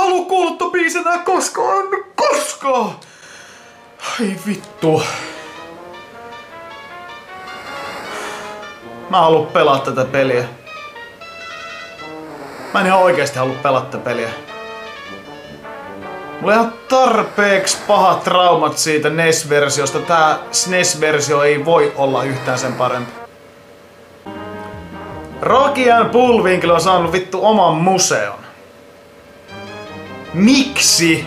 halua kuulla tuon biisin enää koskaan. Koskaan! Ai vittu. Mä haluan pelaa tätä peliä. Mä en ihan oikeesti halua pelaa tätä peliä. Mulla on ihan tarpeeksi pahat traumat siitä NES-versiosta. Tää SNES-versio ei voi olla yhtään sen parempi. Rocky and Bullwinkle on saanut vittu oman museon. Miksi?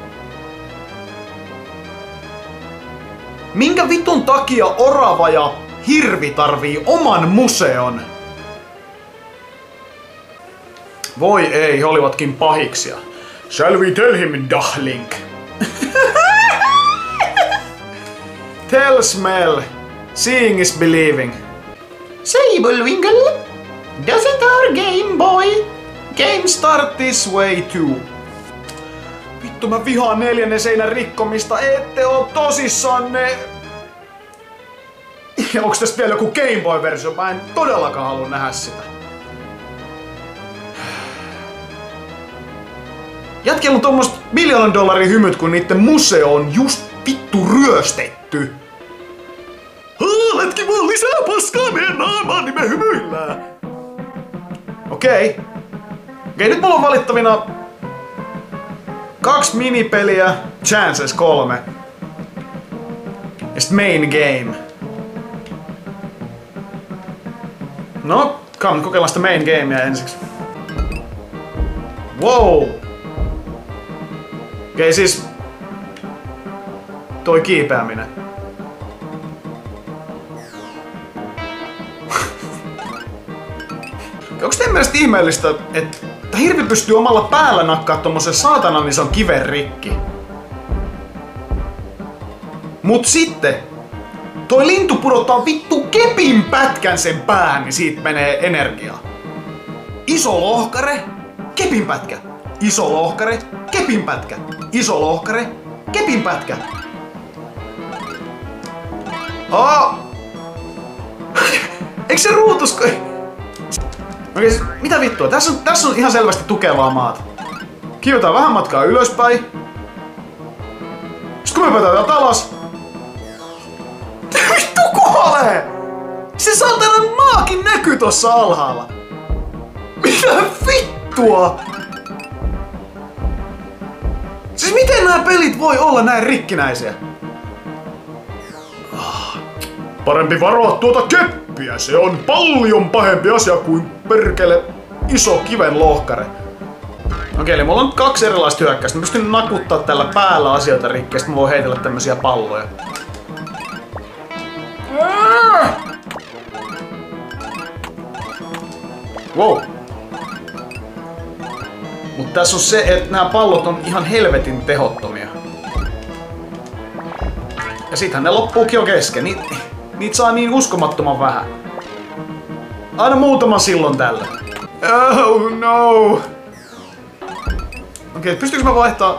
Minkä vitun takia orava ja hirvi tarvii oman museon? Voi ei, he olivatkin pahiksia. Shall we tell him, darling? Tell Smell. Seeing is believing. Say, Bullwinkle. Doesn't our Game Boy game start this way too? Vittu, mä vihaan 4. seinän rikkomista. Ette oo tosissanne. Onks tästä vielä joku Game Boy-versio? Mä en todellakaan halua nähdä sitä. Jätkellä on tommoset $1 billion hymyt, kun niitten museo on just vittu ryöstetty. Letkin vaan lisää paskaa meidän naamaan, niin me hymyillään. Okei, nyt mulla on valittavina 2 minipeliä, Chances 3. Ja sit main game. No, kokeillaan sitä main gamea ensiksi. Wow! Okei, siis toi kiipeäminen. Onks teidän mielestä ihmeellistä, että hirvi pystyy omalla päällä nakkaa tommosen saatanan ison kiven rikki? Mut sitten toi lintu pudottaa vittu kepin pätkän sen päähän, niin siitä menee energiaa. Iso lohkare, kepin pätkä. Iso lohkare, kepin pätkä. Iso lohkare, kepin pätkä. Eikö se ruutusko? Okei, siis, mitä vittua? Tässä on ihan selvästi tukevaa maata. Kiivetään vähän matkaa ylöspäin. Sitten kun me vetetään alas. Vittu kuolee! Se saatana maakin näkyy tossa alhaalla. Mitä vittua? Siis miten nämä pelit voi olla näin rikkinäisiä? Parempi varoa tuota keppiä, se on paljon pahempi asia kuin perkele iso kiven lohkare. Okei, eli mulla on 2 erilaista hyökkäystä. Mä pystyn nakuttaa tällä päällä asioita rikki, ja sit mä voin heitellä tämmösiä palloja. Wow. Mut tässä on se, että nämä pallot on ihan helvetin tehottomia. Ja sittenhän ne loppuukin jo kesken. Niitä saa niin uskomattoman vähän. Aina muutama silloin tällä. Oh no! Okei, pystyykö mä vaihtaa?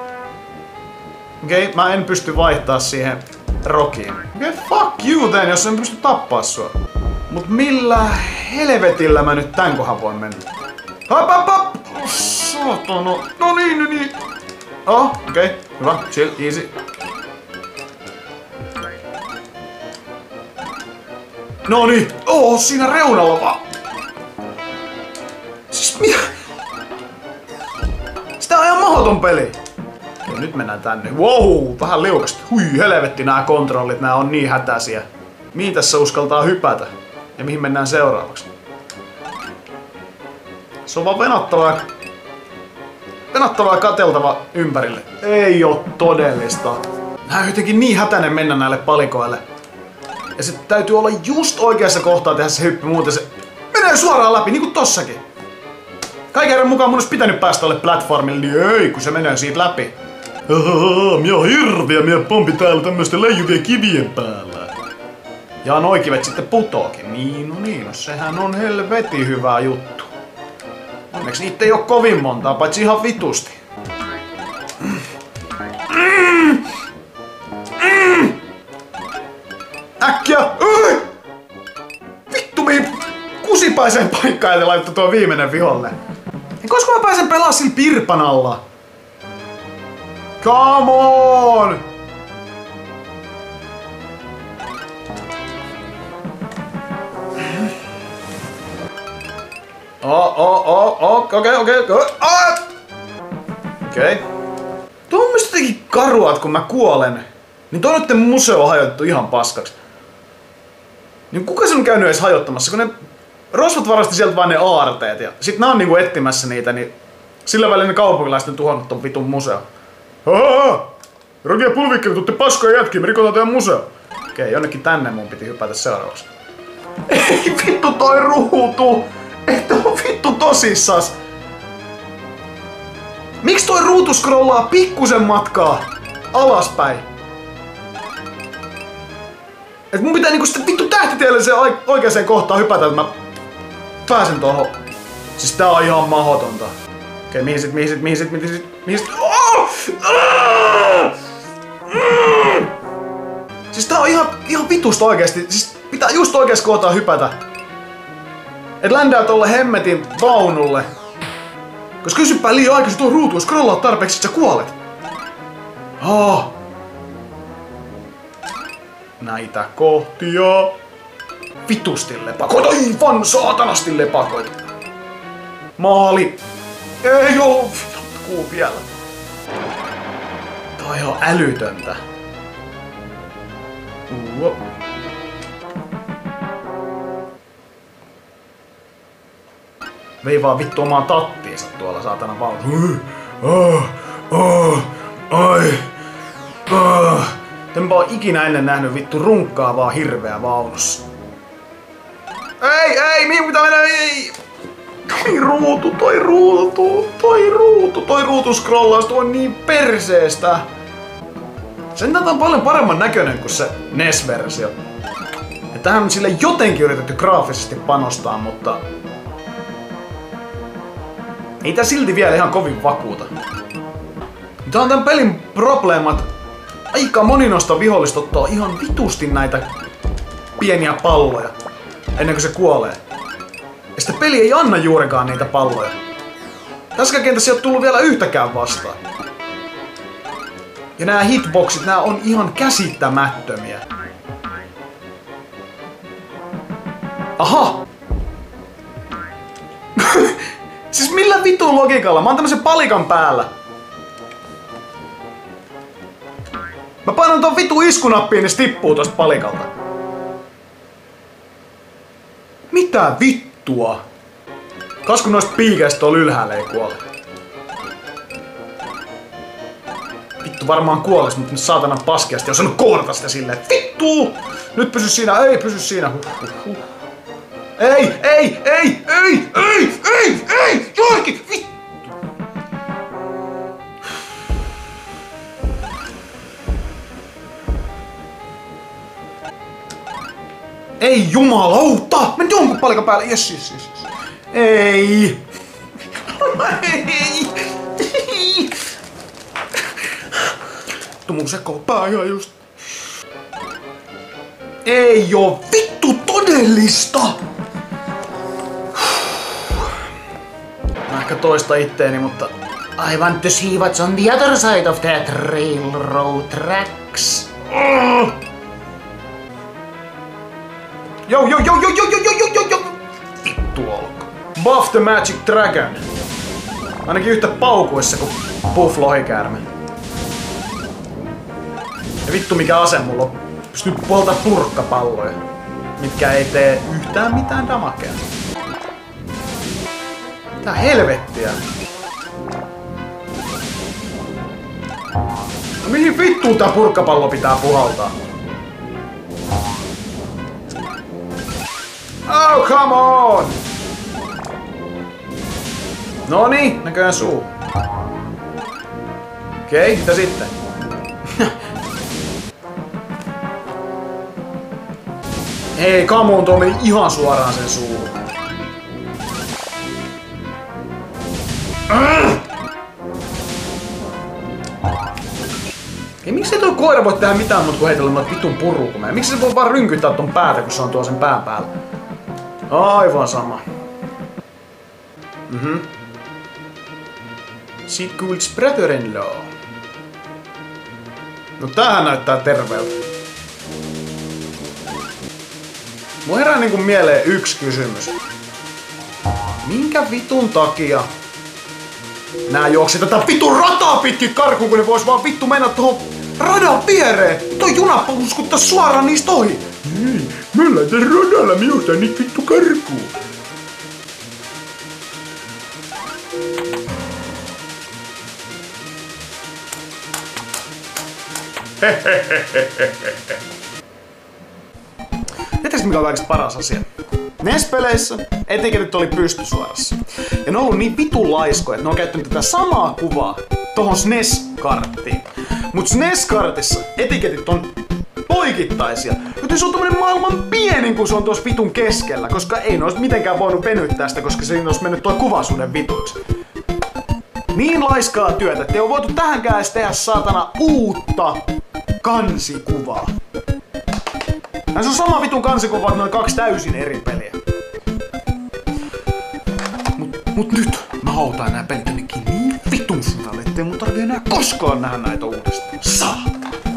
Okei, mä en pysty vaihtaa siihen Rockiin. Okei, fuck you then, jos en pysty tappaa sua. Mut millä helvetillä mä nyt tän kohan voin mennä? Hop! Saatana. No niin. Okei, hyvä, chill, easy. No niin, siinä reunalla vaan. Siis mitä? Sitä on ihan mahdoton peli. Okei, nyt mennään tänne. Wow, vähän liukasta. Hui helvetti, nämä kontrollit, nämä on niin hätäisiä. Mihin tässä uskaltaa hypätä? Ja mihin mennään seuraavaksi? Se on vaan venottavaa ja kateltava ympärille. Ei oo todellista. Nää on jotenkin niin hätäinen mennä näille palikoille. Ja se täytyy olla just oikeassa kohtaa tehdä se hyppy, muuten se menee suoraan läpi, niinku tossakin. Kaiken herran mukaan mun olisi pitänyt päästä olle platformille, niin ei, kun se menee siitä läpi. Mie on hirviä, mie pompi täällä tämmöisten leijuvien kivien päällä. Ja noi kivet sitten putookin. Niin, no sehän on helvetin hyvä juttu. Onneksi niitä ei oo kovin montaa, paitsi ihan vitusti. Äkkiä! Vittu, mihin kusipäiseen paikkaan te laittoi tuo viimeinen viholle. Koska mä pääsen pelaa sillä pirpan alla? Come on! Okei. Tuo on mistä jotenkin karua, että kun mä kuolen, niin toi noitten museo on hajottu ihan paskaksi. Niin kuka sen on käynyt edes hajottamassa, kun ne rosvot varasti sieltä vain ne aarteet ja sit nää on niinku etsimässä niitä, niin sillä välillä ne kaupunkilaiset on tuhonnut ton vitun museo. Rogi ja Pulvikki, tuutte paskoja jätkiä, me rikotaan teidän museo. Okei, jonnekin tänne mun piti hypätä seuraavaksi. Ei vittu toi ruutu! Ei tää vittu tosissas! Miksi toi ruutu scrollaa pikkusen matkaa alaspäin? Et mun pitää niinku sitten vittu tähtitielle oikeaan kohtaan hypätä, että mä pääsen tohon. Siis tää on ihan mahdotonta. Okei, mihin sit? Oh! Siis tää on ihan vitusta oikeesti. Siis pitää just oikeassa kohtaa hypätä. Et ländää tolle hemmetin vaunulle. Koska kysyppää liian aikaisin tuo ruutu, scrollaa tarpeeksi, sit sä kuolet. Näitä kohtia. Vitusti lepakoita, aivan saatanasti lepakoita. Maali. Ei oo, jatkuu vielä. Tää on ihan älytöntä. Vei vaan vittu omaan tattiinsa tuolla saatana vaunussa. Enpä oo ikinä ennen nähnyt vittu runkkaavaa hirveä vaunussa. Ei, mihin pitää mennä, ei! Toi ruutu scrollaus, tuo on niin perseestä. Sen on paljon paremman näköinen kuin se NES-versio. Ja tähän on sille jotenkin yritetty graafisesti panostaa, mutta ei tää silti vielä ihan kovin vakuuta. Tää on tän pelin probleemat. Aika moni noista vihollista ottaa ihan vitusti näitä pieniä palloja ennen kuin se kuolee. Ja sitten peli ei anna juurikaan niitä palloja. Tässä kentässä ei ole tullut vielä yhtäkään vastaan. Ja nämä hitboxit, nämä on ihan käsittämättömiä. Aha! Siis millä vitun logiikalla? Mä oon tämmösen palikan päällä. Mä painan ton vitu iskunappiin, niin se tippuu tosta palikalta. Mitä vittua? Kas kun noista piikeistä tuolla ylhäällä ei kuole. Vittu varmaan kuolis, mutta nyt saatana paskiasti on saanut kohdata sitä silleen, että vittu! Nyt pysy siinä, ei pysy siinä. Ei! Joikin! Vittu! Ei jumalauta! Meni jonkun palikan päälle! Yes. Ei! Ei! Mun sekoo pää ihan just. Ei oo vittu todellista! Mä ehkä toista itteeni, mutta I want to see what's on the other side of that railroad tracks. Yo! Vittu olko. Buff the Magic Dragon. Ainakin yhtä paukuissa kuin Puff lohikäärme. Ja vittu mikä ase mulla on. Pystyy poltaa purkkapalloja, mitkä ei tee yhtään mitään damakea. Mitä helvettiä? No mihin vittuun tää purkkapallo pitää puhaltaa? Oh, come on! Noniin, näköjään suu. Okei, mitä sitten? Hei, come on, tuo meni ihan suoraan sen suuhun. Ei, miksi ei tuo koira voi tehdä mitään muuta kuin heitellä noita vitun purukumeja? Miksi se voi vaan rynkyttää ton päätä, kun se on tuo sen pään päällä? Aivan sama. Sigurds brother-in-law. No tämähän näyttää terveeltä. Mun herää niinku mieleen yksi kysymys. Minkä vitun takia nää juoksi tätä vitun rataa pitkin karkuun, kun ne vois vaan vittu mennä tohon radan viereen? Toi juna puskuttaa suoraan niistä ohi. Niin, me ollaan tän radalla, me joutaan niitä vittu karkuun. Tiedätkö mikä on kaikista paras asia? NES-peleissä etiketit oli pystysuorassa. Ja ne on ollut niin vitun laiskoja, että ne on käyttänyt tätä samaa kuvaa tohon SNES-karttiin. Mut SNES-kartissa etiketit on poikittaisia. Joten se on tommonen maailman pienin, kun se on tuossa vitun keskellä. Koska ei ne ois mitenkään voinut venyttää sitä, koska siinä ois mennyt tuo kuvasuuden vituiksi. Niin laiskaa työtä, että ei oo voitu tähänkään edes tehdä saatana uutta kansikuvaa. Se on sama vitun kansikuva, että noin 2 täysin eri peliä. Mut nyt mä hautaan nää pelit jonnekin niin vitun syvälle, ettei mun tarvii enää koskaan nähdä näitä uudestaan. Saa!